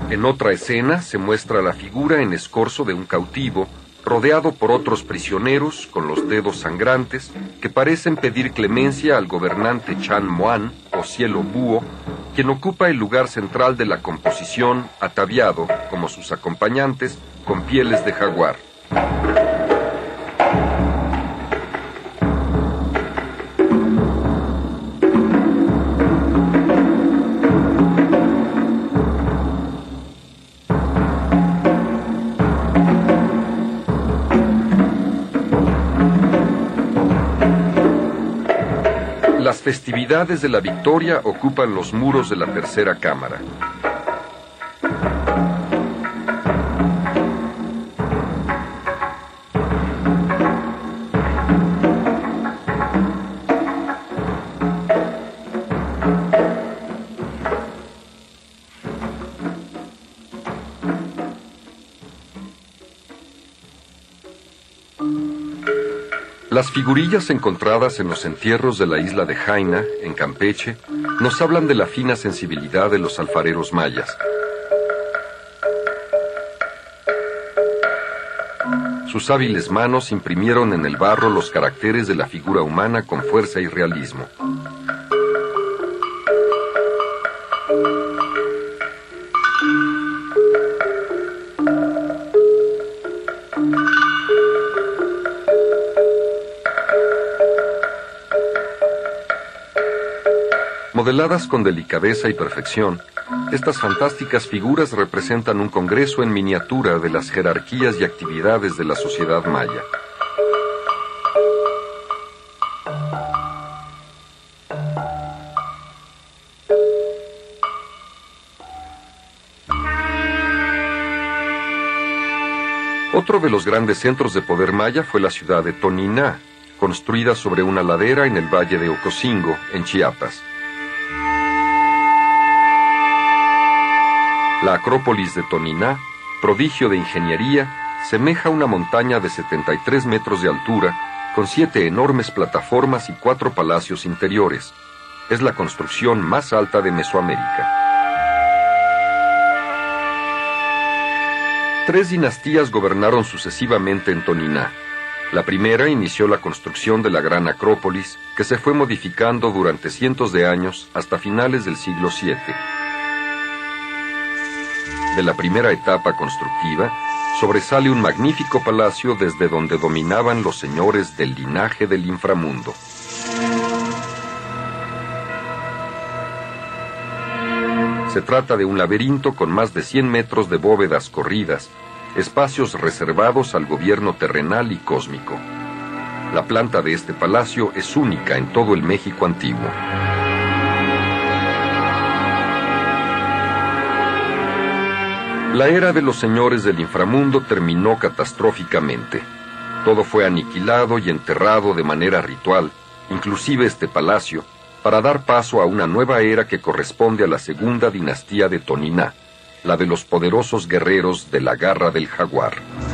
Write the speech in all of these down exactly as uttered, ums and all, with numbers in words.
En otra escena se muestra la figura en escorzo de un cautivo, rodeado por otros prisioneros con los dedos sangrantes, que parecen pedir clemencia al gobernante Chan Moan, o Cielo Búho, quien ocupa el lugar central de la composición, ataviado, como sus acompañantes, con pieles de jaguar. Las festividades de la victoria ocupan los muros de la tercera cámara. Las figurillas encontradas en los entierros de la isla de Jaina, en Campeche, nos hablan de la fina sensibilidad de los alfareros mayas. Sus hábiles manos imprimieron en el barro los caracteres de la figura humana con fuerza y realismo. Modeladas con delicadeza y perfección, estas fantásticas figuras representan un congreso en miniatura de las jerarquías y actividades de la sociedad maya. Otro de los grandes centros de poder maya fue la ciudad de Toniná, construida sobre una ladera en el valle de Ocosingo, en Chiapas. La Acrópolis de Toniná, prodigio de ingeniería, semeja una montaña de setenta y tres metros de altura, con siete enormes plataformas y cuatro palacios interiores. Es la construcción más alta de Mesoamérica. Tres dinastías gobernaron sucesivamente en Toniná. La primera inició la construcción de la gran Acrópolis, que se fue modificando durante cientos de años hasta finales del siglo siete. De la primera etapa constructiva, sobresale un magnífico palacio desde donde dominaban los señores del linaje del inframundo. Se trata de un laberinto con más de cien metros de bóvedas corridas, espacios reservados al gobierno terrenal y cósmico. La planta de este palacio es única en todo el México antiguo. La era de los señores del inframundo terminó catastróficamente. Todo fue aniquilado y enterrado de manera ritual, inclusive este palacio, para dar paso a una nueva era que corresponde a la segunda dinastía de Toniná, la de los poderosos guerreros de la Garra del Jaguar.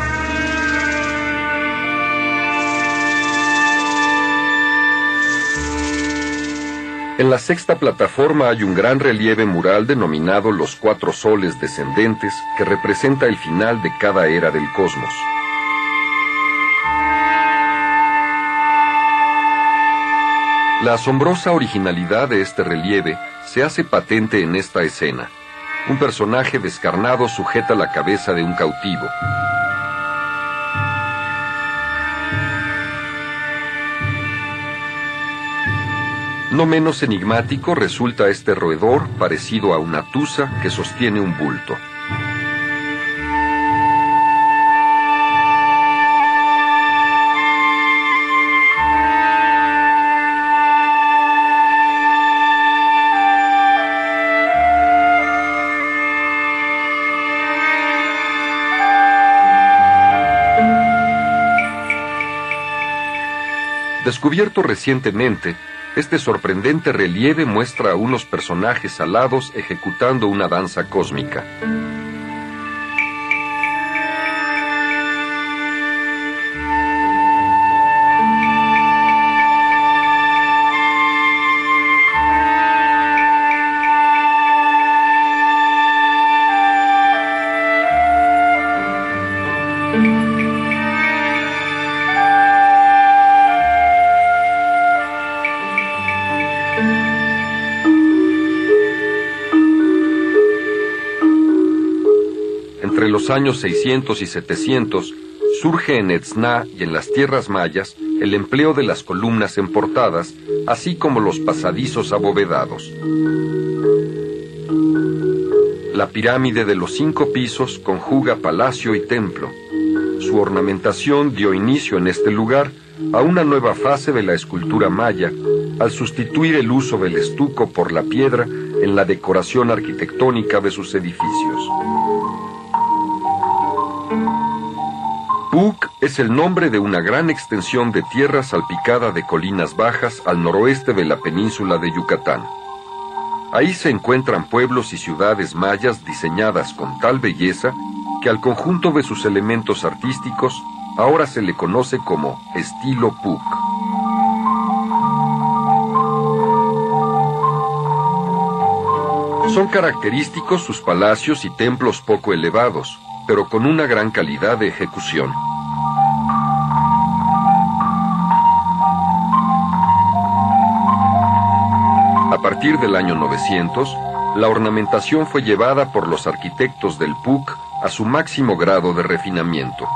En la sexta plataforma hay un gran relieve mural denominado Los Cuatro Soles Descendentes, que representa el final de cada era del cosmos. La asombrosa originalidad de este relieve se hace patente en esta escena. Un personaje descarnado sujeta la cabeza de un cautivo. No menos enigmático resulta este roedor parecido a una tusa que sostiene un bulto. Descubierto recientemente, este sorprendente relieve muestra a unos personajes alados ejecutando una danza cósmica. Entre los años seiscientos y setecientos, surge en Etzná y en las tierras mayas el empleo de las columnas emportadas, así como los pasadizos abovedados. La pirámide de los cinco pisos conjuga palacio y templo. Su ornamentación dio inicio en este lugar a una nueva fase de la escultura maya, al sustituir el uso del estuco por la piedra en la decoración arquitectónica de sus edificios. Puc es el nombre de una gran extensión de tierra salpicada de colinas bajas al noroeste de la península de Yucatán. Ahí se encuentran pueblos y ciudades mayas diseñadas con tal belleza que al conjunto de sus elementos artísticos ahora se le conoce como estilo Puc. Son característicos sus palacios y templos poco elevados, pero con una gran calidad de ejecución. A partir del año novecientos, la ornamentación fue llevada por los arquitectos del Puc a su máximo grado de refinamiento.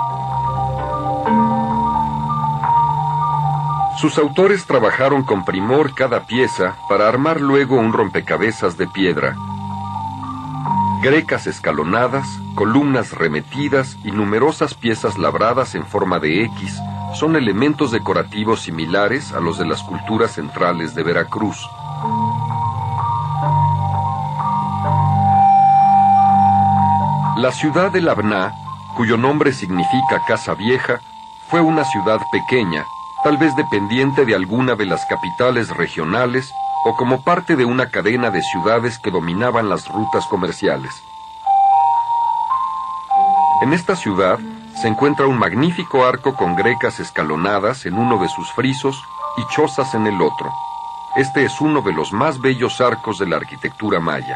Sus autores trabajaron con primor cada pieza para armar luego un rompecabezas de piedra. Grecas escalonadas, columnas remetidas y numerosas piezas labradas en forma de X son elementos decorativos similares a los de las culturas centrales de Veracruz. La ciudad de Labná, cuyo nombre significa casa vieja, fue una ciudad pequeña, tal vez dependiente de alguna de las capitales regionales o como parte de una cadena de ciudades que dominaban las rutas comerciales. En esta ciudad se encuentra un magnífico arco con grecas escalonadas en uno de sus frisos y chozas en el otro. Este es uno de los más bellos arcos de la arquitectura maya.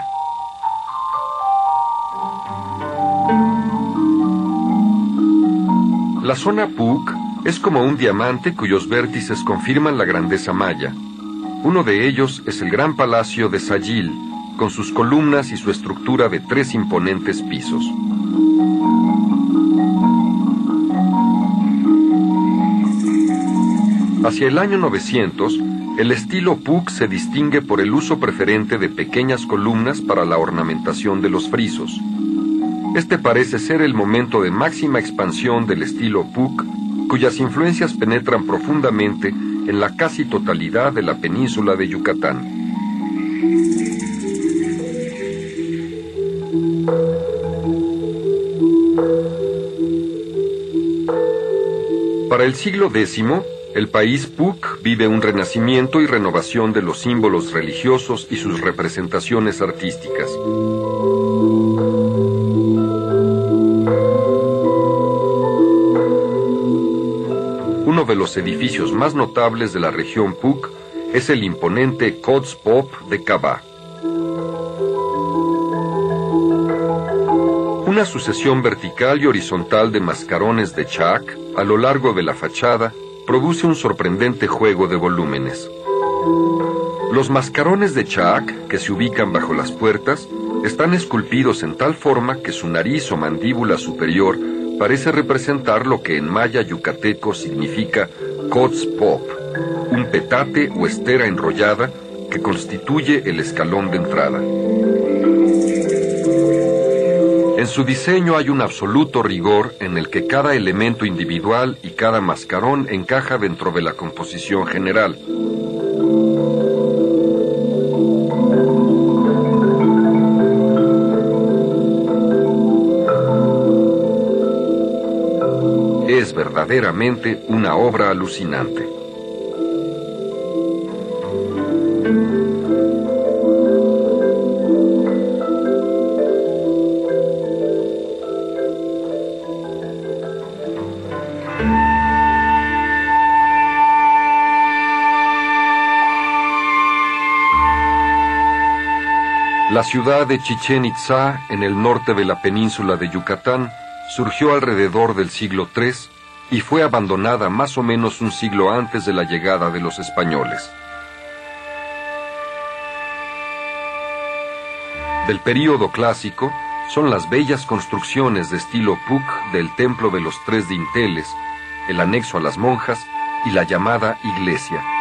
La zona Puc es como un diamante cuyos vértices confirman la grandeza maya. Uno de ellos es el gran palacio de Sayil, con sus columnas y su estructura de tres imponentes pisos. Hacia el año novecientos, el estilo Puc se distingue por el uso preferente de pequeñas columnas para la ornamentación de los frisos. Este parece ser el momento de máxima expansión del estilo Puc, cuyas influencias penetran profundamente en la casi totalidad de la península de Yucatán. Para el siglo décimo, el país Puc vive un renacimiento y renovación de los símbolos religiosos y sus representaciones artísticas. Uno de los edificios más notables de la región Puc es el imponente Kots Pop de Cabá. Una sucesión vertical y horizontal de mascarones de chac a lo largo de la fachada produce un sorprendente juego de volúmenes. Los mascarones de chac, que se ubican bajo las puertas, están esculpidos en tal forma que su nariz o mandíbula superior parece representar lo que en maya yucateco significa Kots Pop, un petate o estera enrollada que constituye el escalón de entrada. En su diseño hay un absoluto rigor en el que cada elemento individual y cada mascarón encaja dentro de la composición general. Es verdaderamente una obra alucinante. La ciudad de Chichén Itzá, en el norte de la península de Yucatán, surgió alrededor del siglo tercero y fue abandonada más o menos un siglo antes de la llegada de los españoles. Del período clásico son las bellas construcciones de estilo Puuc del Templo de los Tres Dinteles, el anexo a las monjas y la llamada iglesia.